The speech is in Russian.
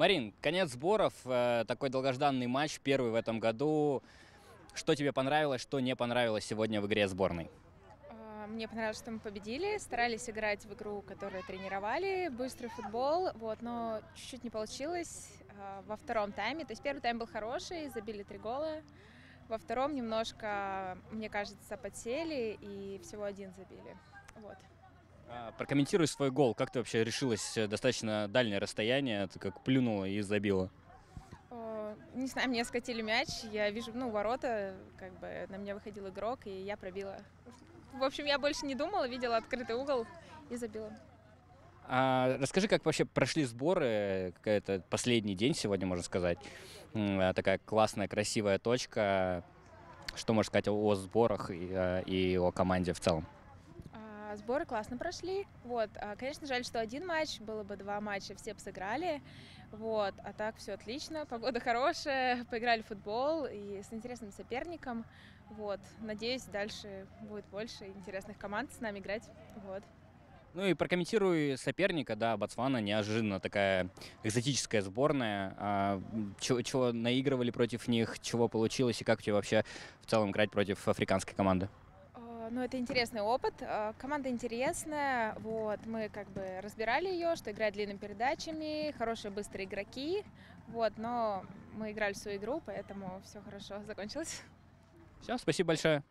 Марин, конец сборов, такой долгожданный матч, первый в этом году. Что тебе понравилось, что не понравилось сегодня в игре сборной? Мне понравилось, что мы победили, старались играть в игру, которую тренировали, быстрый футбол, вот, но чуть-чуть не получилось во втором тайме. То есть первый тайм был хороший, забили 3 гола, во втором немножко, мне кажется, подсели и всего один забили. Вот. Прокомментируй свой гол. Как ты вообще решилась достаточно дальнее расстояние, ты как плюнула и забила? Не знаю, мне скатили мяч, я вижу, ворота, как бы на меня выходил игрок, и я пробила. В общем, я больше не думала, видела открытый угол и забила. Расскажи, как вообще прошли сборы, какой-то последний день сегодня, можно сказать. Такая классная, красивая точка. Что можешь сказать о сборах и о команде в целом? Сборы классно прошли. Вот. Конечно, жаль, что один матч, было бы 2 матча, все бы сыграли. Вот. А так все отлично, погода хорошая, поиграли в футбол и с интересным соперником. Вот. Надеюсь, дальше будет больше интересных команд с нами играть. Вот. Ну и прокомментируй соперника, да, Ботсвана, неожиданно такая экзотическая сборная. Чего наигрывали против них, чего получилось и как тебе вообще в целом играть против африканской команды? Ну, это интересный опыт. Команда интересная. Вот. Мы как бы разбирали ее, что играет длинными передачами, хорошие быстрые игроки. Вот. Но мы играли в свою игру, поэтому все хорошо закончилось. Все, спасибо большое.